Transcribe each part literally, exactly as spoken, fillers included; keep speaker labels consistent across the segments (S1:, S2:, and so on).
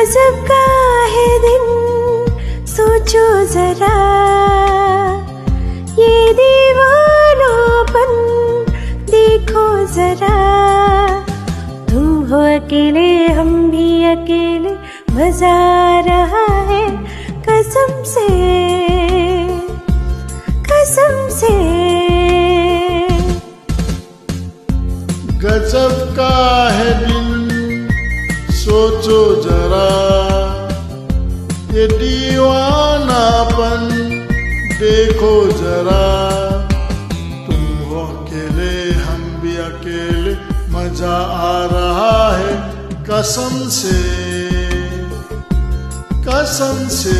S1: गजब का है दिन, सोचो जरा ये दीवानापन, देखो जरा। तुम हो अकेले हम भी अकेले, मजा आ रहा है कसम से कसम से।
S2: गजब का है दिन, सोचो जरा ये दीवानापन, देखो जरा। तुम हो अकेले हम भी अकेले, मजा आ रहा है कसम से कसम से।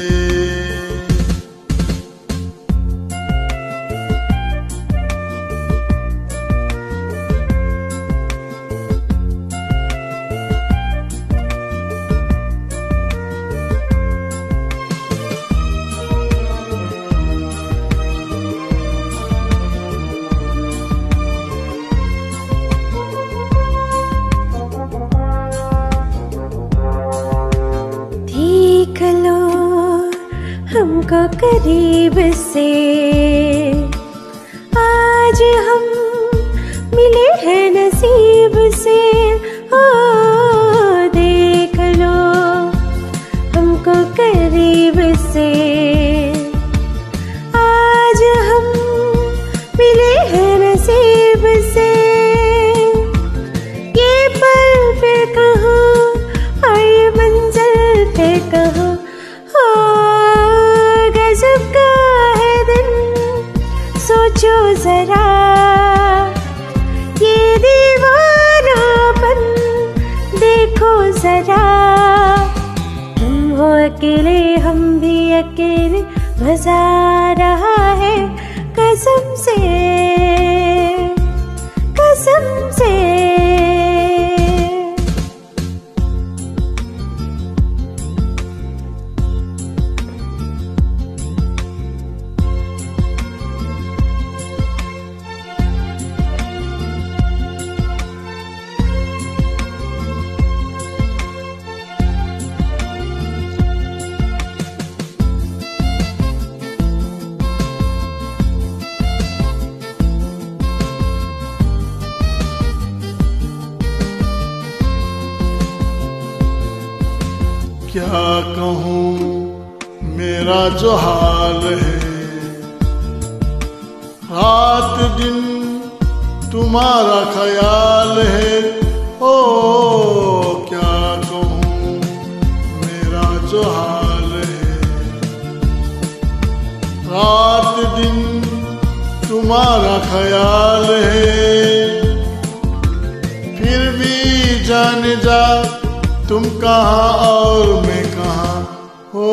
S1: हमको करीब से आज हम मिले हैं नसीब से। ओ देख लो हमको करीब से, आज हम मिले हैं नसीब से। ये पल फिर कहाँ और ये मंजिल फिर कहाँ। गजब का है दिन, सोचो जरा ये दीवानापन, देखो जरा। तुम हो अकेले हम भी अकेले, मजा आ रहा है कसम से कसम से।
S2: क्या कहूँ मेरा जो हाल है, रात दिन तुम्हारा ख्याल है। ओ क्या कहूँ मेरा जो हाल है, रात दिन तुम्हारा ख्याल है। फिर भी जाने जा तुम कहाँ और मैं कहाँ। हो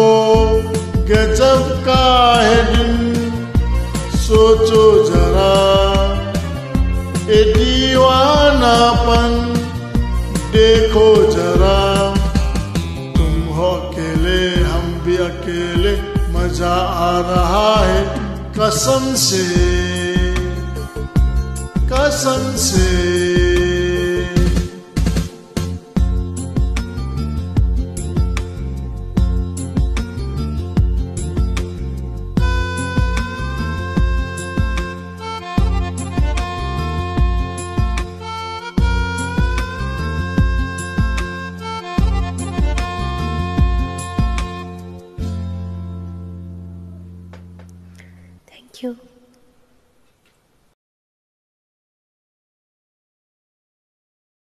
S2: गजब का है दिन, सोचो जरा ये दीवानापन, देखो जरा। तुम हो अकेले हम भी अकेले, मजा आ रहा है कसम से कसम से।
S1: Thank you.